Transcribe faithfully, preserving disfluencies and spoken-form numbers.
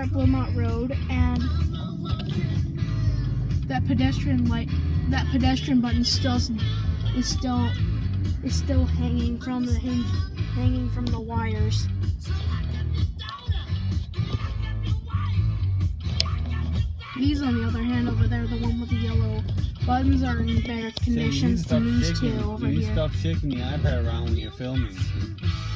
at Beaumont Road, and that pedestrian light, that pedestrian button still is still is still hanging from the hang, hanging from the wires. These, on the other hand, over there, the one with the yellow buttons, are in better conditions than these two over here. You here. stop shaking the iPad around when you're filming.